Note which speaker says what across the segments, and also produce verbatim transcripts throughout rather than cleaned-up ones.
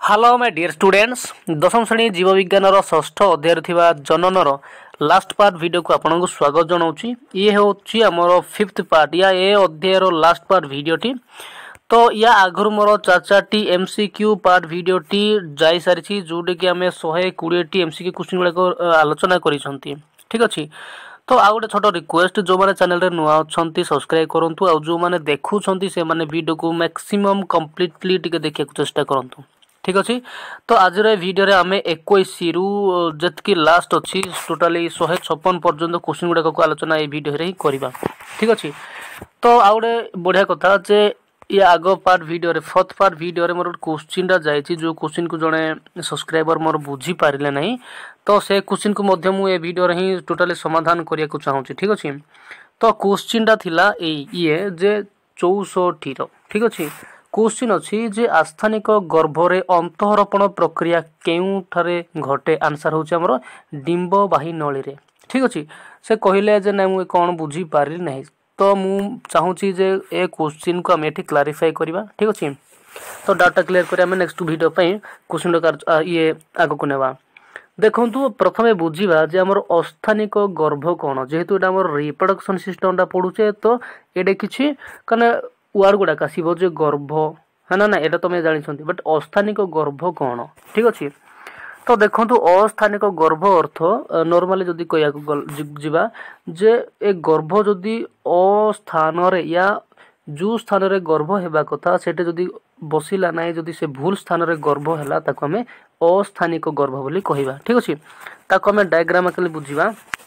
Speaker 1: Hello my dear students दशम श्रेणी जीव विज्ञान षष्ठ अध्याय थिबा जननर लास्ट पार्ट वीडियो को आपन को स्वागत जनाऊँगी। ये होची हमर फिफ्थ पार्ट या ए अध्याय लास्ट पार्ट वीडियोटी। तो या आगुर मोर चार चार एमसीक्यू पार्ट वीडियोटी जाई सारी जोटे कि आम शहे कोड़े टी एमसीक्यू क्वेश्चन गुड़ाक आलोचना करिसंती। ठीक अच्छे। तो आउ गोटे छोट रिक्वेस्ट जो मैंने चैनल नुआ अच्छा सब्सक्राइब करूँ आ जो मैंने देखुं से वीडियो को मैक्सिमम कम्प्लीटली टिके देखा चेष्टा करूँ। ठीक अच्छे। तो आज वीडियो रे आम इक्कीस रु जी लास्ट अच्छी टोटाली शहे छप्पन पर्यटन क्वेश्चन गुड़ाक आलोचना ये वीडियो रे ही करवा। ठीक अच्छे। तो आउ गोटे बढ़िया कथा जे ये आग पार्ट वीडियो रे फोर्थ पार्ट वीडियो रे मोर क्वेश्चन जाइए जो क्वेश्चन को जड़े सब्सक्राइबर मोर बुझी पारे ना तो से क्वेश्चन को मध्य मु ए वीडियो रे ही टोटाली समाधान करने को चाहूँगी। ठीक अच्छे। तो क्वेश्चन थिला ये जे चौसठी रो। ठीक अच्छे। क्वेश्चन अच्छी जे आस्थानिक गर्भरे अंतःरपण प्रक्रिया केउठारे घटे आंसर होची हमरो डिंबवाही नली रे। ठीक अच्छे। से कहले जे ना मु कोन बुझी पारि नहीं तो मु चाहूची जे ए क्वेश्चन को हम एठी क्लारिफाई करबा। ठीक अच्छे। तो डाटा क्लियर करिया हम नेक्स्ट वीडियो पई क्वेश्चन ये आगो को नेबा। देखंतु प्रथमे बुझीबा जे हमर अस्थानिक गर्भ कोन जेहेतु एटा हमर रिप्रोडक्शन सिस्टम टा पडुचे तो एडे किछि कने वार गुड़ाक आसो जो गर्भ है ना ना ये तुम जानी बट अस्थानिक गर्भ कौन। ठीक अच्छे। तो देखो अस्थानिक गर्भ अर्थ नॉर्मली जदि कह जे ए गर्भ जदि अस्थान या जो स्थान रे गर्भ हेबा कथा सेटे जदि बसिला ना जदि से भूल स्थान रे गर्भ हैला ताको हमें अस्थानिक गर्भ बोली कहबा। ठीक अच्छे। ताको हमें डायग्राम बुझीबा।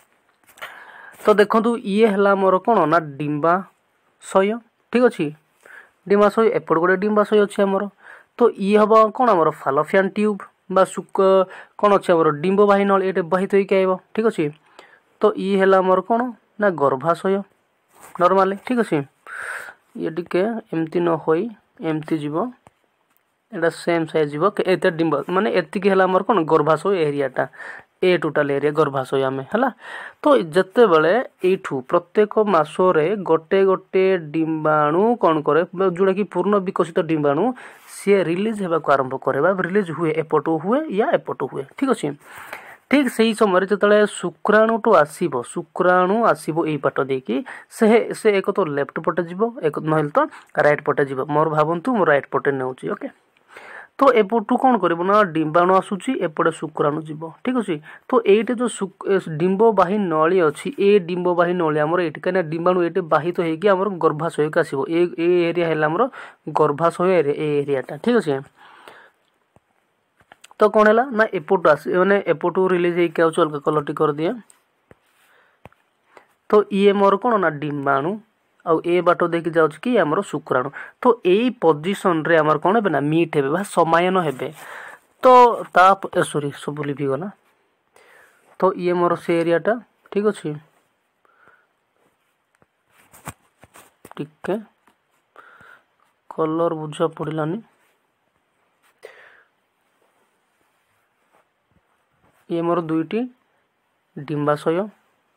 Speaker 1: तो देखो ये है मोर कौन ना डिंबाशय। ठीक अच्छे। डिंबाशय एपट गोटे डिंबाशय अच्छे आमर। तो ये हम कौन आम फालोपियन ट्यूब बा सुक कौन अच्छे आम डिंबवाही नल ये बाहित होइक आइब। ठीक अच्छे। तो ये है आमर कौन ना गर्भाशय नॉर्मली। ठीक अच्छे। ये टिके एमती न होई एमती जीव एटा सेम साइज जीव एते डिंब माने एतिकी है आमर कौन गर्भाशय एरियाटा ए टोटाल एरिया गर्भाशय आम है। तो जिते बड़े यू प्रत्येक मासरे गोटे गोटे डिंबाणु कौन करे जोड़ा कि पूर्ण विकसित डिंबाणु सी रिलीज होगा आरंभ करे रिलीज हुए एपटू हुए या एपटू हुए। ठीक अच्छे। ठीक से ही समय जो शुक्राणु टू आसब शुक्राणु आसब यही पट देकी से से एक तो लेफ्ट पटे जीव एक ना तो राइट पटे जीव मोर भावतु मोर राइट पटे नेउची। ओके। तो एपटू कौन कर डिंबाणु आसूची एपटे शुक्राणु जीव। ठीक अच्छे। तो ये जो डिंबवाही नली अच्छी ए डिंबवाही नली आमर ये कहीं डिंबाणु ये बाहित होगी आम गर्भाशय को आसो ए एरिया है आमर गर्भाशय एरियाटा। ठीक अच्छे। तो कौन है ना एपटू आस मैंने एपटू रिलीज होकर अलग कलर टी कर दिए। तो ये मोर कौन ना डिंबाणु आउ ए बाट देखी जाऊँ कि आमर शुक्राणु। तो यही पोजिशन रे आमर कौन है ना मीट हे समायन हे। तो ता सॉरी सब लिभि गला। तो ये मोर से एरियाटा। ठीक अच्छे। टिके कलर बुझा पड़ानी। ये मोर दुईटी डिंबाशय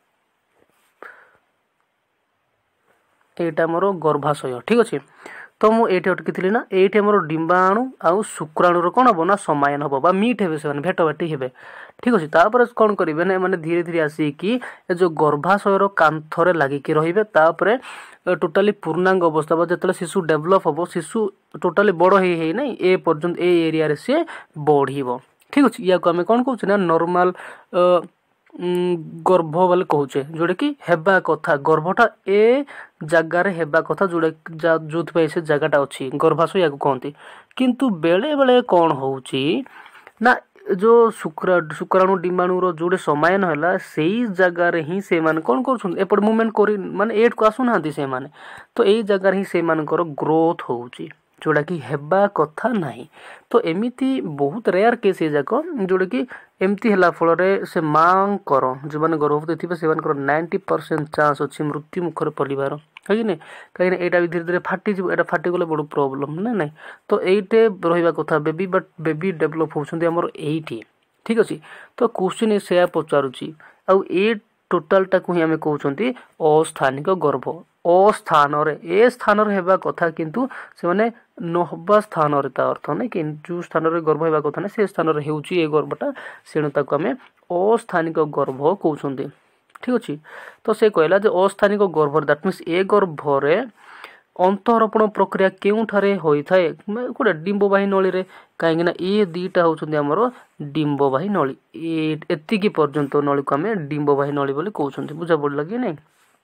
Speaker 1: एटा मोर गर्भाशय। ठीक अच्छे। तो मुझे अटकी थी ना ये मोर डिंबाणु आउ शुक्राणुर कौन हम ना समायन हम बा मीट हे से भेट बाटी हे। ठीक अच्छे। तापर कौन करेंगे ना मैंने धीरे धीरे आसिकी जो गर्भाशयर कांथरे लगिकी रही टोटाली पूर्णांग अवस्था जो शिशु डेभलप हम शिशु टोटाली बड़ है ना ए पर्यंत ए एरिया सी बढ़। ठीक अच्छे। या आम कौन कौचे ना नॉर्मल गर्भ बोले कहचे जोड़ा कि हेबा कथा गर्भटा ए जगार हेबा कथा जोड़ा जो से जगटा अच्छी गर्भाशय या कहती। किंतु बेले बेले कौन होची ना जो शुक्र शुक्राणु डिंबाणुर जोड़े समायन है से जगार ही से माने कौन कर एपट मुवमेंट कर माने एट को आसुना से माने। तो यही जगार ही से मानकर ग्रोथ होची जोड़ा कि हेबा कथा नहीं। तो एमिती बहुत रेयर केस ये जाक जोड़ा कि एमती है फल से माँ कर जो मैंने गर्भवती थे से नाइंटी परसेंट चांस अच्छी मृत्यु मुखर पड़ार है कि नहीं कहीं यहाँ भी धीरे धीरे फाटीज यहाँ फाटीगले बड़ प्रोब्लेम ना ना। तो ये रहा कथा बेबी बट बेबी डेभलप होमर ये। ठीक अच्छे। तो क्वेश्चन से पचारुची आउ ए टोटालटा को ही आम कहते अस्थानिक गर्भ ओ स्थान ए स्थान हेबा कथा किंतु से माने नहबा स्थान रे ता अर्थ नै कि जो स्थान रे गर्भ हेबा कथा नै से स्थान रे हेउची ए गर्भटा सेणु ताको हमें अस्थानिक गर्भ कहउछन्ती। ठीक अछि। तो से कहला जे अस्थानिक गर्भ दैट मींस ए गर्भ रे अंतरपण प्रक्रिया केउठारे होई थाए कोडा डिंबवाही नळी रे काहेकि ना ए दीटा होउछन्ती हमरो डिंबवाही नळी ए एतिकी पर्यंत नळी को हमें डिंबवाही नळी बोली कहउछन्ती। बुझा पड़ला कि नै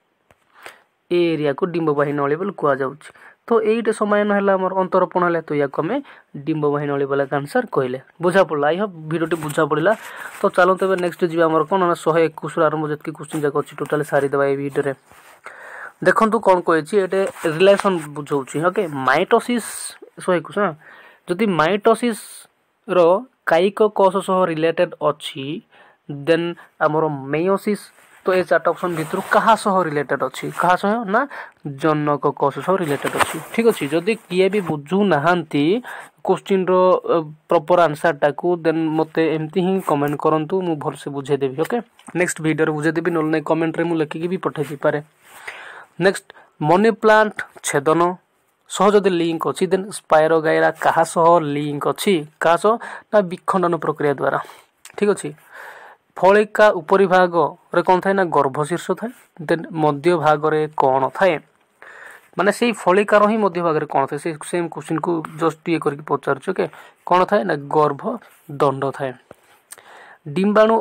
Speaker 1: ए एरिया को डिंबवाही नळी बोली कुआ जाउछि। तो एइटे समय न हला हमर अंतरपण हला तो या को हमें डिंबवाही नळी बोला आंसर कहले। बुझा पड़ला आई होप वीडियोटी बुझा पड़ला। तो चलो तबे नेक्स्ट जीवा हमर कोन ना एक सौ इक्कीस आरंभ जतकी क्वेश्चन जाक अछि टोटल सारी दबा ए वीडियो रे देखंतु कोन कहैछि एटे रिलेशन बुझौछि। ओके माइटोसिस एक सौ इक्कीस हां जदि माइटोसिस रो कायिक कोष सह रिलेटेड अछि देन हमर मेयोसिस तो ए चार ऑप्शन भितर कहा सह रिलेटेड अछि कहा सह ना जनक कोष सह रिलेटेड अछि। ठीक अछि। जदि किए भी बुझू नाहंती क्वेश्चन रो प्रॉपर आंसर टाकू देन मते एमती ही कमेंट करंतु मु भल से बुझे देबी। ओके नेक्स्ट वीडियो रे बुझे देबी नल नै कमेंट रे मु लिखि के भी पठै दी पारे। नेक्स्ट मनी प्लांट छेदन सह जदि लिंक अछि देन स्पाइरोगाइरा कहा सह लिंक अछि कहा सह ना विखंडन प्रक्रिया द्वारा। ठीक अछि। फलिका उपरि भाग रे कोन थाए ना गर्भशीर्ष थाए देन मध्य भाग रे कोन थाए माने सेही फलिका रो ही मध्य भाग रे कोन थाए से सेम क्वेश्चन को जस्ट ये करके पचार छ के कोन थाए ना गर्भ दंड थाए। डिंबाणु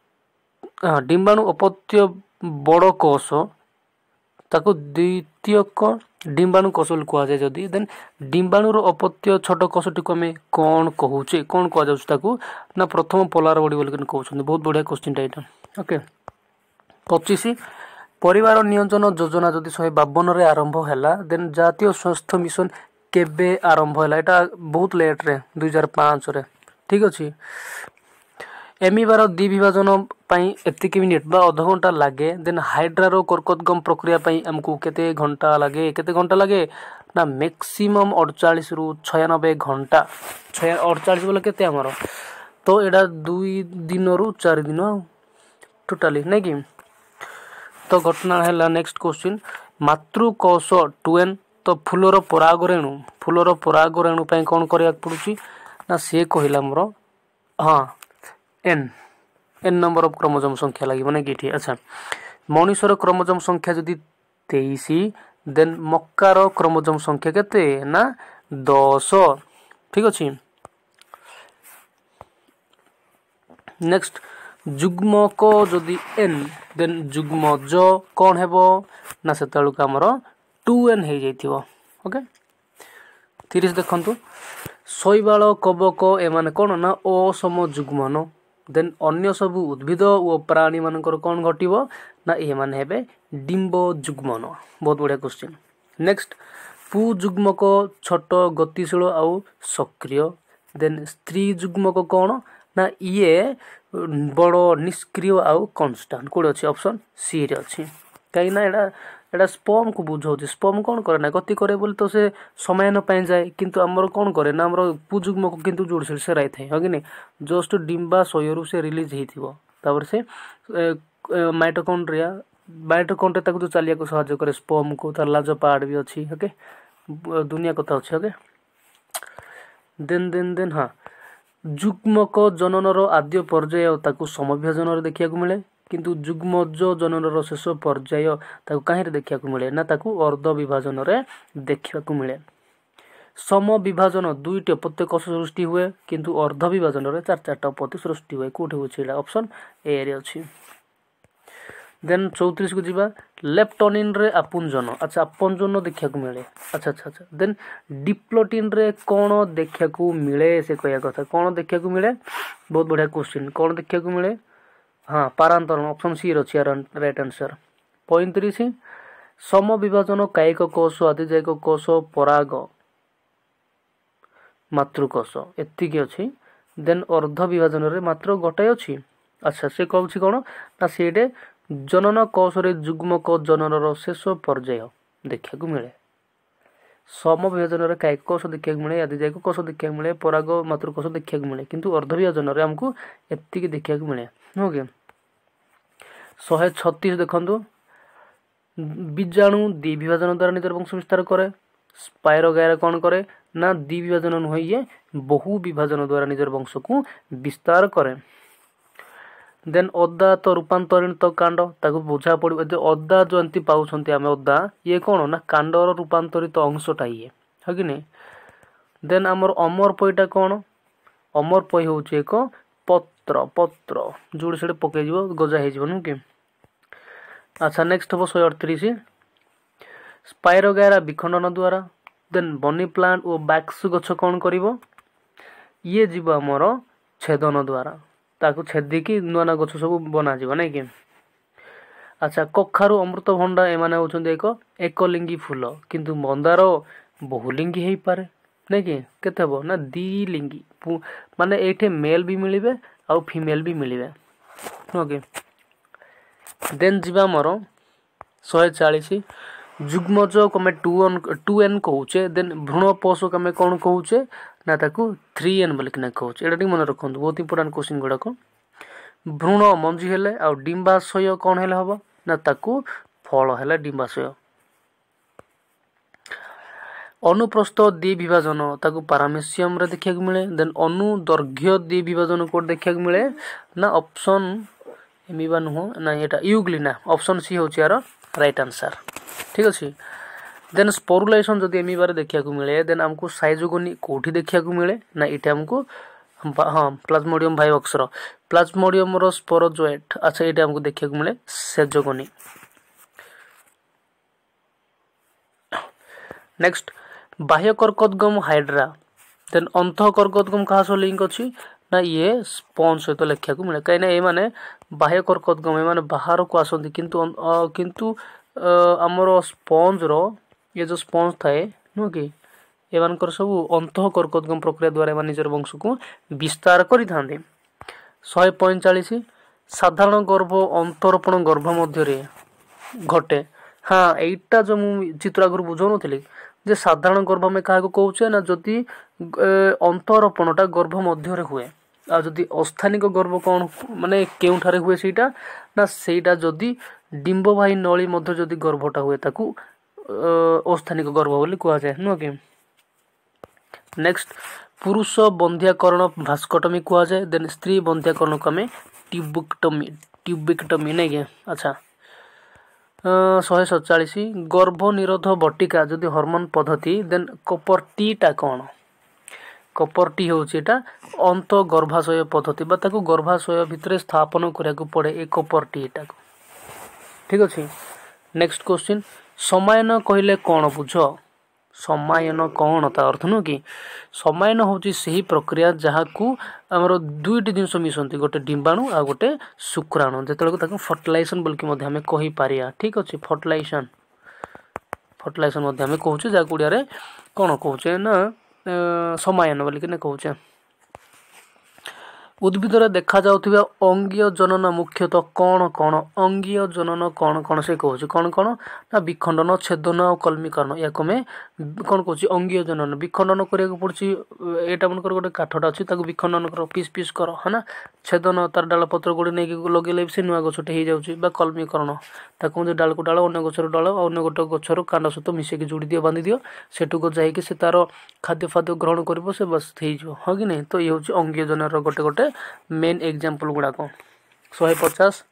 Speaker 1: डिंबाणु अपत्य बड़ कोष ताको द्वितीयक डिंबाणु कोष कुआ जाय जदी देन डिंबाणु रो अपत्य छोट कोषटी को हमें कोन कहूचे कोन कुआ जाउछ ताको ना प्रथम पोलार बॉडी बोल के कहउछन। बहुत बढ़िया क्वेश्चन टा एटा। ओके पच्चीस परिवार नियोजन योजना जदी एक सौ बावन रे आरंभ हैला देन जातीय स्वास्थ्य मिशन केबे आरंभ हैला एटा बहुत लेट रे दो हज़ार पाँच रे। ठीक अछि। एमिबार द्वि विभाजन पई एतिकी मिनिट बा आधा घंटा लागे देन हाइड्रा रो कर्कटगम प्रक्रिया पई हमकु केते घंटा लागे केते घंटा लागे ना मैक्सिमम अड़तालीस रु छियानवे घंटा अड़तालीस बोले केते हमरो तो एडा दुई दिन रु चार दिन टोटली नै कि। तो घटना हैला नेक्स्ट क्वेश्चन मातृकोष टुएन तो फूलर पराग रेणु फूलर पराग रेणु पई कोन करिया पडुची ना से कहिला हमरो हां N N number of chromosome संख्या लागि माने किठी। अच्छा मनुष्यर क्रोमोसोम संख्या जदी तेईस देन मक्कार क्रोमोसोम संख्या केते ना दस। ठीक अछि। नेक्स्ट जुग्म को जदी एन देन जुग्म ज कोन हेबो ना सेतळु का हमरो टू एन हे जाइथिबो। ओके तीस देखंतु शैवाल कबक एमाने कोन ना असम जुग्मन देन अन्य सब उद्भिद और प्राणी मानकर कोन घटिबो ना ए माने हेबे डिंब जुग्मन। बहुत बढ़िया क्वेश्चन। नेक्स्ट पु जुग्मक छोट गतिशील आउ सक्रिय देन स्त्री जुग्मक कोन ना ये बड़ निष्क्रिय आउ कांस्टेंट कोड अछि ऑप्शन सी रे अछि। काई ना एडा एडा स्पर्म को बुझौ जे स्पर्म कोन करे ना गति करे बोल तो से समय न पाए जाए किंतु हमर कोन करे ना हमर पुजुग्म को किंतु जोड़सिल से राय थाए हो कि नै जस्ट डिंबा सोयरु से रिलीज हेथिबो तापर से माइटोकॉन्ड्रिया माइटोकॉन्ड्रिया ताको जो चालिया को सहायता करे स्पर्म को तार लाजो पार्ट भी अछि। ओके दुनिया कथा अछि। ओके देन देन देन हां जुग्मक जननर आद्य पर्याय ताको समविभाजन रे देखिया को मिले किंतु जुग्मज जननर शेष पर्याय ताको काहे रे देखिया को मिले ना ताको अर्ध विभाजन रे देखिया को मिले। सम विभाजन दुईटे अपत्य कोष सृष्टि हुए किंतु अर्ध विभाजन रे चार चारटा अपत्य सृष्टि हुए कोठे होछिला ऑप्शन ए रे अछि। देन चौंतीस को जीवा लेप्टोनिन रे आपुंजन। अच्छा आपुंजन देखिया को मिले। अच्छा अच्छा अच्छा देन डिप्लोटिन रे कोन देखिया को मिले से कहया कथा कोन देखिया को मिले। बहुत बढ़िया क्वेश्चन कोन देखिया को मिले हां पारांतरण ऑप्शन सी रे अछि राइट आंसर। पैंतीस सम विभाजन कायिक कोष आदिजायक कोष पराग मातृकोष एतिकी अछि देन अर्ध विभाजन रे मात्र गोटाय अछि। अच्छा से कहउछि कोन ना सेडे जनन कोष रे जुग्मक जननर शेष पर्याय देखिया को मिले सम विभाजन रे कायिक कोष देखिया को मिले आदिजायक कोष देखिया को मिले पराग मातृकोष देखिया को मिले किंतु अर्ध विभाजन रे हमकु एतिकी देखिया को मिले। ओके एक सौ छत्तीस देखंतु बीजाणु द्विविभाजन द्वारा निजर वंश विस्तार करे। स्पायरोगायरा कौन करे ना द्विविभाजन नुहे ये बहु विभाजन द्वारा निजर वंश को विस्तार करे। देन अदा तो रूपांतरित कांड ताको बुझा पड़ो जे अदा जो एंती पाउछंती आमे अदा ये कौन ना कांडर रूपांतरित अंशटा ये है कि नहीं। देन आमर अमर पईटा कौन अमर पई होउची एक पत्र पत्र जोड़ से पकई जीवो गजा हे जीवो नु कि। अच्छा नेक्स्ट हम एक सौ अड़तीस स्पायरोगायरा विखंडन द्वारा। देन बनी प्लांट और बैक्स गछ कौन करिवो ये जीव आमर छेदन द्वारा ताकू छेदिकी नुआ नुआ गछ सब बना जीव नहीं कि। अच्छा कखारु अमृतभंडा एमाने होउछन्ती एक एकलिंगी फूल किंतु मंदार बहुलिंगी हेई पारे नहीं कि केते हबो ना द्विलिंगी माने एठे मेल भी मिलिबे आउ फीमेल भी मिलिबे ओके। देन जीवा मोर एक सौ चालीस जुग्मज कमे टू एन टू एन कहूचे। देन भ्रूण पोष कमे कौन कहूचे ना ताकू थ्री एन बोल कि कहूचे। एटा मन रखंतु बहुत इंपोर्टेंट क्वेश्चन गुड़ाक। भ्रूण मंजी हेले आ डिंबाशय कौन हेले हबो ना ताकू फल हेले डिंबाशय। अनुप्रस्थ द्विविभाजन ताकू पारामेसियम रे देखिया मिले। देन अनुदैर्घ्य द्विविभाजन कोड देखिया मिले ना ऑप्शन एमिबा नुह ना एटा यूग्लिना ऑप्शन सी होची यार राइट आंसर ठीक अछि। देन स्पोरुलेशन जदि एमिबारे देखिया मिले देन हमको साइजोगोनी कोठी देखिया मिले ना इटा हमको हाँ प्लाज्मोडियम वाइवक्सर प्लाज्मोडियम रो स्पोरोजोएट। अच्छा एटा हमको देखिया मिले सेजोगोनी। नेक्स्ट बाह्य कर्कटगम हाइड्रा। देन अंत कर्कटगम कहा सह लिंक अछि ना ये स्पंज सहित लेखिया को मिले कहीं ये माने बाह्य कर्कटगम ये माने बाहर को आसंती किंतु किंतु हमर स्पंज रो ये जो स्पंज थाए नु कि ये मानकर सब अंत कर्कटगम प्रक्रिया द्वारा मान निजर वंश को विस्तार करि थांदे। एक सौ पैंतालीस साधारण गर्भ अंतरपण गर्भ मध्य रे घटे। हाँ एटा जो मु चित्र आगु बुझो नथिली जे साधारण गर्भ में काहा को कहउचे ना जदि अंतरपणटा गर्भ मध्य रे हुए आ जदि अस्थानिक गर्भ कौन माने केउठारे हुए सेटा ना सेटा जदि डिंबवाही नली मध्य जदि गर्भटा हुए ताकू अस्थानिक गर्भ बोली कहा जाए नो कि। नेक्स्ट पुरुष बंध्याकरण भास्कोटमी कहा जाए। देन स्त्री बंध्याकरण को हमें ट्यूबिक्टमी ट्यूबिक्टमी नहीं के। अच्छा एक सौ सैंतालीस गर्भ निरोध बटिका जदि हार्मोन पद्धति देन कपर टीटा कौन कपर टी होची एटा अंत गर्भाशय पद्धति बा ताको गर्भाशय भितरे स्थापन करिया को पड़े ए कपर टी एटा ठीक अछि। नेक्स्ट क्वेश्चन समायन कहले कौन बुझ समायन कौन ता अर्थ नु कि समायन होची सही प्रक्रिया जहा को हमरो दुईटी जिंस मिसंती गोटे डिंबाणु आ गोटे शुक्राणु जेतले ताको फर्टिलाइजेशन बोल कि मध्ये हमें कहि पारिया ठीक अछि। फर्टिलाइजेशन फर्टिलाइजेशन मध्ये हमें कहउचे जा गुडिया रे कोन कहउचे ना समायन बोल कि ने कहउचे। उद्भिद रे देखा जाउथिबा अंगीय जनन मुख्यतः कौन कौन अंगीय जनन कौन कौन से कहउचे कौन कौन ना विखंडन छेदन और कलमीकरण या कमे कौन कहउची अंगीय जनन विखंडन करिया को पड़ची एटा मनकर गोटे काठटा अछि ताको विखंडन कर पीस पीस कर हना छेदन तार डाल पत्र गोटे नै लगेले से नुआ गछटे हे जाउची बा कलमीकरण ताको जे डाल को डाल अन्य गछर डाल अन्य गोटे गछर कांड सहित मिसे के जोड़ी दियो बांधी दियो सेटु को जाई कि से तार खाद्य फाद्य ग्रहण करबो से बस थई जो ह कि नै। तो ये होची अंगीय जनन रो गोटे गोटे मेन एग्जांपल गुडा को। एक सौ पचास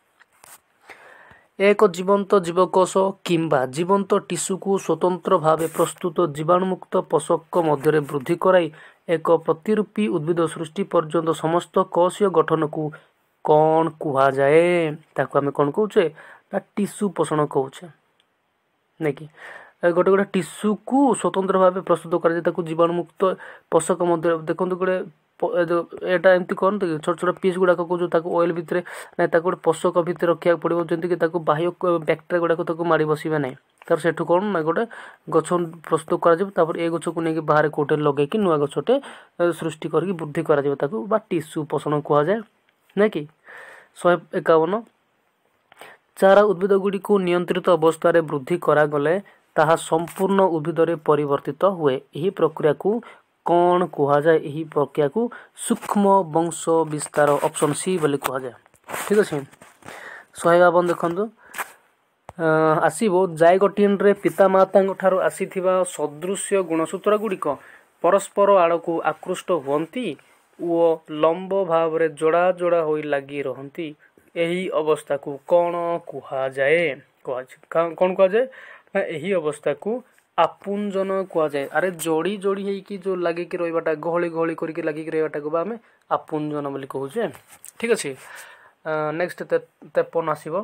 Speaker 1: एक जीवंत जीवकोश किंबा जीवंत टिश्यू को स्वतंत्र भावे प्रस्तुत जीवाणुमुक्त पोषक मध्य वृद्धि कराई एक प्रतिरूपी उद्भिद सृष्टि पर्यंत समस्त कोशीय गठन को कौन कुहा जाए ताको हमें कौन कहउचे ना टिश्यू पोषण कहउचे नै कि गोटे गोटे टिश्यू को स्वतंत्र भावे प्रस्तुत कर ताको जीवाणुमुक्त पोषक मध्य देखंतु गोटे एटा एमती करते कि छोट छोट पीस गुड़ाक को जो ऑयल भितर ना गोटे पोषक भितर रखा पड़ो जमीक बाह्य बैक्टेरिया गुड़ाक माड़ी बसवे ना तार सेठू कौन ना गोटे गछ प्रस्तुत कर ए गछ को लेकिन बाहर कौटे लगे नुआ गछटे सृष्टि करके वृद्धि कर टिश्यू पोषण कह जाए ना कि। शहे एकावन चारा उद्भिद गुड़ी को नियंत्रित अवस्था रे वृद्धि करागले ताहा संपूर्ण उद्भिद रे परिवर्तित हुए यही प्रक्रिया को कौन कहा जाए यही प्रक्रिया को सूक्ष्म वंश विस्तार ऑप्शन सी बोली कहा जाए ठीक अच्छे। शहे बावन देखो आसीबो जायगोटिन रे पितामातांग ठारो आसीथिबा सदृश्य गुणसूत्र गुड़िक परस्पर आड़कू आकृष्ट हुअन्ति ओ लंब भाव रे जोड़ा जोड़ा होई लगी रहंती एही अवस्था को कौन कुहा जाए कौन कुहा जाए ना एही अवस्था को आपुंजन कुहा जाए। अरे जोड़ी जोड़ी हेकी जो लगी कि रहिबाटा गहली गहली करके लगी कि रहिबाटा को आमे आपुंजन बोली कहूचे। ठीक अछि नेक्स्ट तेपन आसीबो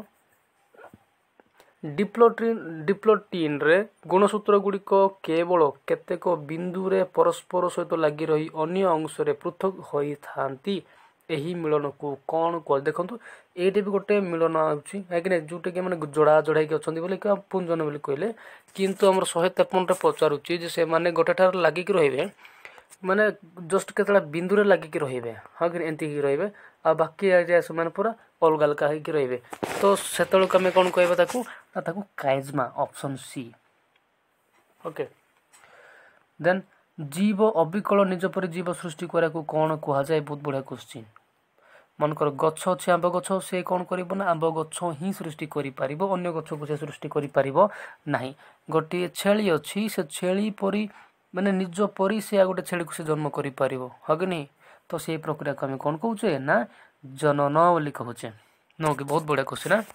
Speaker 1: डिप्लोटिन डिप्लोटिन रे गुणसूत्र गुड़िक केवल केतेक बिंदु रे परस्पर सहित लगी रही अन्य अंश रे पृथक होई थांती एही मिलन को कौन कह देखंतु एठी भी गोटे मिलन आउची काकि जोटे के माने जोड़ा जोड़ा के अछंती बोले का पुंजन बोली कहले किंतु हमर एक सौ तिरपन रे पचारुची जे से माने गोटे ठार लागि कि रहिबे माने जस्ट केतला बिंदु रे लागि कि रहिबे हा कि एंती कि रहिबे आ बाकी एरिया से माने पूरा अलग अलग है कि रहिबे तो सेतल कमे कोन कहबा ताकू ताकू chiasma option C. Okay then जीव अविकल निज पर जीव सृष्टि करा को कौन कहा जाए बहुत बढ़िया क्वेश्चन मन कर गछ अछि आंब गछ से कौन करिवो ना आंब गछ ही सृष्टि करि परिबो अन्य गछ को से सृष्टि करि परिबो नाही। गोटे छेली अछि से छेली परी माने निज परी से आ गोटे छेली को से जन्म करि परिबो हगनी तो से प्रक्रिया को हम कौन कहउचे ना जनन बोली कहउचे नो कि बहुत बढ़िया क्वेश्चन है।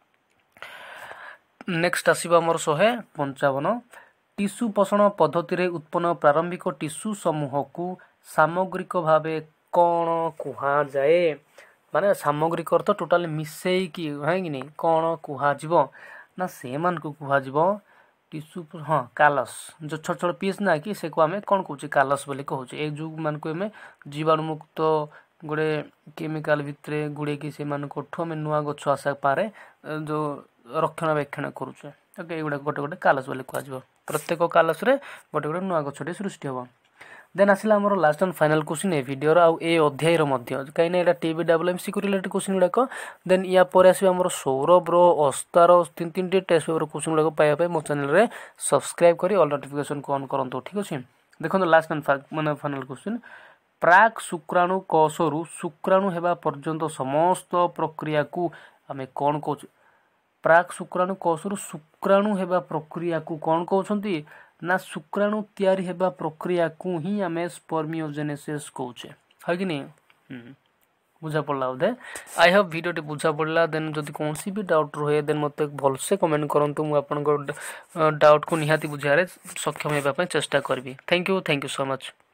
Speaker 1: नेक्स्ट आसीबा हमर एक सौ पचपन टिश्यू पोषण पद्धति रे उत्पन्न प्रारंभिक टिश्यू समूह को सामग्रिक भावे कौन कुहा जाए माने सामग्रिक अर्थ टोटल मिसेई की है कि नहीं कौन कुहा जीवो ना से मान को कुहा जीवो टिश्यू हाँ कालस जो छोट छोट पीस ना कि से को हमें कौन कहउचे कालस बोली कहउचे ए जो मान को हमें जीवाणु मुक्त गुड़े केमिकल भितरे गुड़े कि से मान को ठो में नुआ गछ आसा पारे जो रक्षणाबेक्षण करूचे ओके एगुडा गोटे गोटे कालस बोली कहआ जीवो प्रत्येक कालस रे गोटे गोटे नुआ गछटे सृष्टि हो। देन आसिला हमर लास्ट एंड फाइनल क्वेश्चन ए वीडियो रो आ ए अध्याय रो मध्य काइना एटा टीबीडब्ल्यू एमसीक्यू रिलेटेड क्वेश्चन गुडा को देन या पर आसीबा हमर सौरभ रो ओस्ता रो तीन तीन टे टेस्ट पेपर क्वेश्चन गुडा को पाया पे मो चैनल रे सब्सक्राइब करी ऑल नोटिफिकेशन को ऑन करंतो। ठीक अछि देखो लास्ट एंड माने फाइनल क्वेश्चन प्राक शुक्राणु कोषरु शुक्राणु हेबा पर्यंत समस्त प्रक्रिया को हमें कोन कहू प्राक शुक्राणु कोषरु शुक्राणु हेबा प्रक्रिया को कोन कहउछंती ना शुक्राणु तैयारी हेबा प्रक्रिया को ही हमें स्पर्मियोजेनेसिस कहउछे है कि नहीं बुझा पड़ला बोधे आई होप वीडियो टी बुझा पड़ला देन जदि कोनसी भी डाउट रहे देन मते भल से कमेंट करंतु मु आपन डाउट को निहाती बुझारे सक्षम हेबा पय चेष्टा करबी। Thank you thank you so much.